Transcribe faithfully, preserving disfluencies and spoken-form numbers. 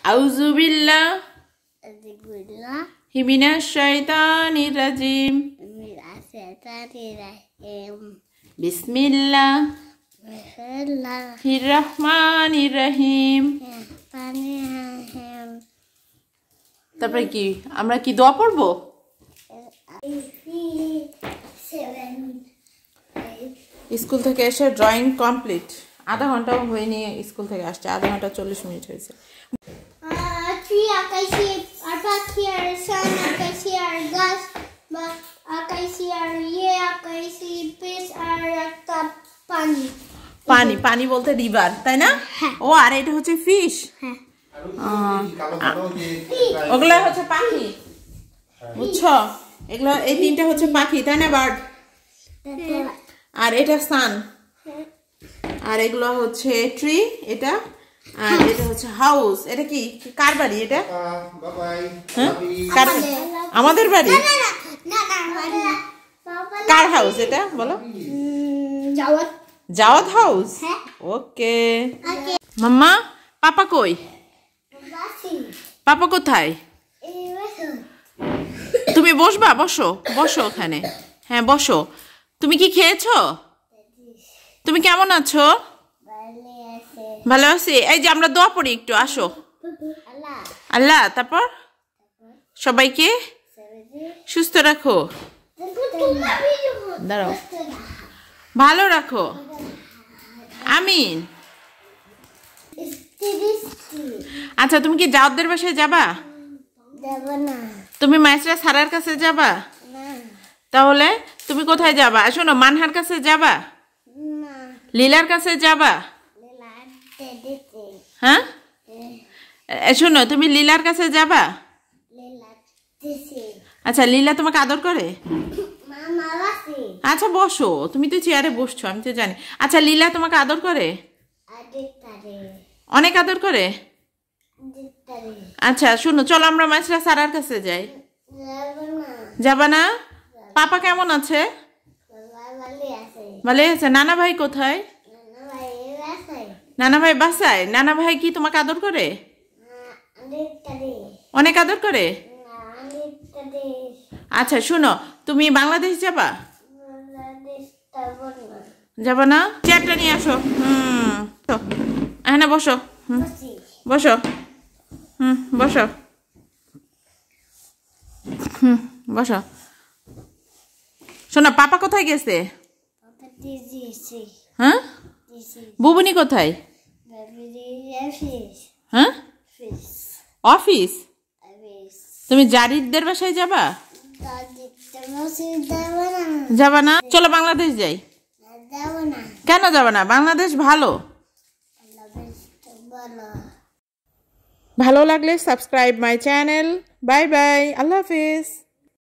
আউযু বিল্লাহি মিনাশ শাইতানির রাজিম। বিসমিল্লাহির রহমানির রহিম। তারপরে কি আমরা কি দোয়া পড়বো? স্কুল থেকে এসে ড্রয়িং কমপ্লিট। আধা ঘন্টাও হয়নি স্কুল থেকে আসছে, আধা ঘন্টা চল্লিশ মিনিট হয়েছে। আকাশি আর পাখি আর সান আকাশি আর গাছ বা আকাশি আর ইয়ে আকাশি ফিশ আর একটা পানি। পানি পানি বলতে রিভার, তাই না? ও আর এটা হচ্ছে ফিশ। হ্যাঁ, ওগুলা হচ্ছে পাখি, বুঝছো? এগুলো এই তিনটা হচ্ছে পাখি, তাই না? বার্ড। আর এটা সান, আর এগুলো হচ্ছে ট্রি, এটা। আর এটা হচ্ছে হাউস। এটা কি কার বাড়ি? এটা আমাদের বাড়ি। কার হাউস এটা বলো? জাওয়াত জাওয়াত হাউস। ওকে মাম্মা, পাপা কই? পাপা কোথায়? তুমি বসবা? বসো বসো ওখানে। হ্যাঁ বসো। তুমি কি খেয়েছো? তুমি কেমন আছো? ভালো আছি। এই যে আমরা দোয়া পড়ি একটু, আসো। আল্লাহ, তারপর সবাইকে সুস্থ রাখো, দাঁড়াও, ভালো রাখো, আমিন। আচ্ছা তুমি কি জাওয়াতদের বাসায় যাবা? তুমি মাইসরা সারার কাছে যাবা? তাহলে তুমি কোথায় যাবা? শোনো, মানহার কাছে যাবা? লীলার কাছে যাবা? হ্যাঁ শোনো, তুমি লীলার কাছে যাবা? আচ্ছা লীলা তোমাকে আদর করে? আচ্ছা বসো, তুমি তো চেয়ারে বসছো, আমি তো জানি। আচ্ছা লীলা তোমাকে আদর করে? অনেক আদর করে। আচ্ছা শোনো, চলো আমরা মাইসরা সারার কাছে যাই। যাবা না? পাপা কেমন আছে? ভালো আছে। নানা ভাই কোথায়? নানা ভাই বাসায়। নানা ভাই কি তোমাকে আদর করে? অনেক আদর করে। আচ্ছা শোনো, তুমি বাংলাদেশ যাবা? যাবা না? চেয়ারটা নিয়ে আসো। হুম হ্যাঁ না, বসো। হুম বসো। হুম বসো। হুম বসো। শোনো, পাপা কোথায় গেছে? হ্যাঁ বুবুনি কোথায়? হ্যাঁ অফিস। তুমি জারিদের বাসায় যাবা? যাবা না? চলো বাংলাদেশ যাই। কেন যাবা না? বাংলাদেশ ভালো। ভালো লাগলে subscribe my channel. Bye bye, আল্লাহ হাফিজ।